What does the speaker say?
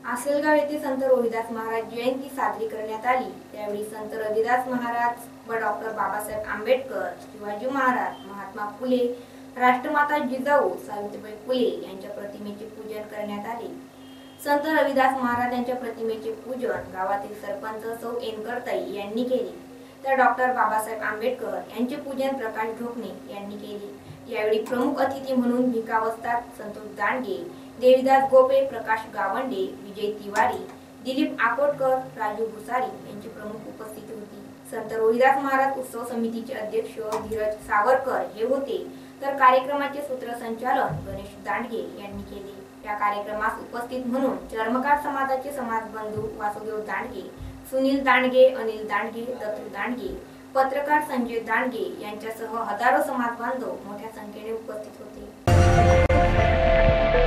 आसलगाव येथे संत रविदास महाराज जयंती साजरी करण्यात आली। त्यावेळी संत रविदास महाराज व डॉक्टर बाबासाहेब आंबेडकर, शिवाजी महाराज, महात्मा फुले, राष्ट्रमाता जिजाऊ सावित्रीबाई फुले यांच्या प्रतिमेचे पूजन करण्यात आले। संत रविदास महाराज यांच्या प्रतिमेचे पूजन गावातील सरपंच सौ एनकरताई यांनी केले, तर डॉक्टर बाबासाहेब आंबेडकर यांचे पूजन प्रकाश ढोकणे यांनी केले। यावेळी प्रमुख अतिथी म्हणून भिकावस्ताद संतोष दांडगे, देवीदास गोपे, प्रकाश गावंडे, विजय तिवारी, दिलीप आकोटकर, राजू भुसारी यांची प्रमुख उपस्थिती होती। संत रविदास महाराज उत्सव समितीचे अध्यक्ष धीरज सावरकर हे होते, तर कार्यक्रमाचे सूत्रसंचालन गणेश दांडगे यांनी केले। या कार्यक्रमास उपस्थित म्हणून चर्मकार समाजाचे समाजबंधू वासुदेव दांडगे, सुनील दांडगे, अनिल दांडगे, दत्तू दांडगे, पत्रकार संजय दांडगे यांच्यासह हजारो समाज बांधव मोठ्या संख्येने उपस्थित होते।